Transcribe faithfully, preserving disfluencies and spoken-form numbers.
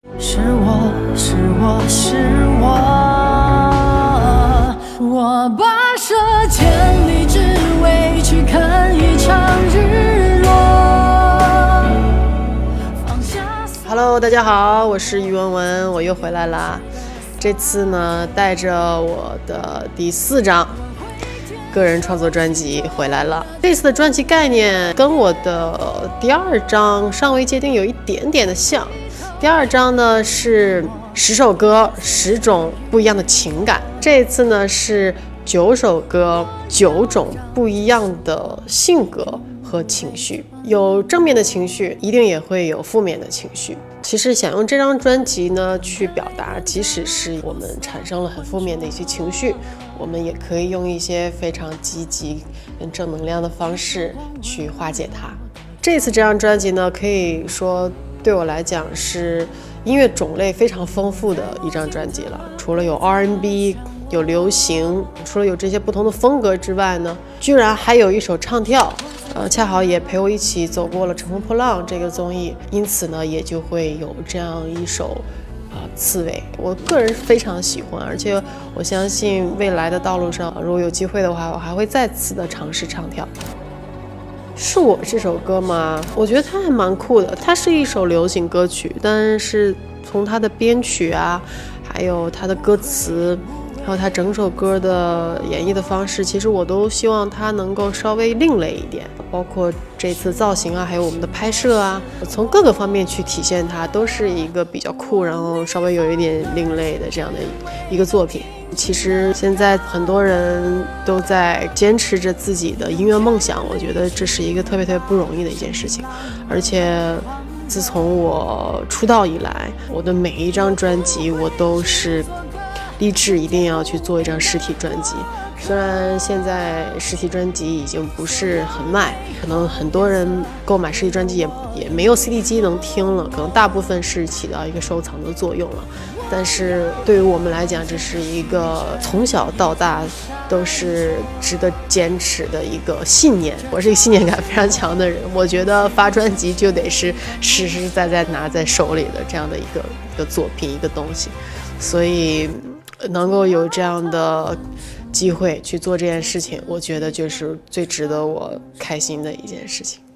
是我是我是我，我跋涉千里只为去看一场日落。 Hello， 大家好，我是于文文，我又回来啦。这次呢，带着我的第四张个人创作专辑回来了。这次的专辑概念跟我的第二张《尚未界定》有一点点的像。第二张呢是十首歌，十种不一样的情感。这一次呢是九首歌，九种不一样的性格和情绪。有正面的情绪，一定也会有负面的情绪。其实想用这张专辑呢去表达，即使是我们产生了很负面的一些情绪，我们也可以用一些非常积极跟正能量的方式去化解它。这次这张专辑呢，可以说对我来讲是音乐种类非常丰富的一张专辑了。除了有 R and B， 有流行，除了有这些不同的风格之外呢，居然还有一首唱跳。呃，恰好也陪我一起走过了《乘风破浪》这个综艺，因此呢，也就会有这样一首呃刺猬，我个人非常喜欢，而且我相信未来的道路上，如果有机会的话，我还会再次的尝试唱跳。是我这首歌吗？我觉得它还蛮酷的，它是一首流行歌曲，但是从它的编曲啊，还有它的歌词，还有它整首歌的演绎的方式，其实我都希望它能够稍微另类一点，包括这次造型啊，还有我们的拍摄啊，从各个方面去体现它，都是一个比较酷，然后稍微有一点另类的这样的一个作品。其实现在很多人都在坚持着自己的音乐梦想，我觉得这是一个特别特别不容易的一件事情。而且自从我出道以来，我的每一张专辑我都是立志一定要去做一张实体专辑。虽然现在实体专辑已经不是很卖，可能很多人购买实体专辑也也没有 C D 机能听了，可能大部分是起到一个收藏的作用了。但是对于我们来讲，这是一个从小到大都是值得坚持的一个信念。我是一个信念感非常强的人，我觉得发专辑就得是实实在在拿在手里的这样的一个一个作品，一个东西。所以能够有这样的机会去做这件事情，我觉得就是最值得我开心的一件事情。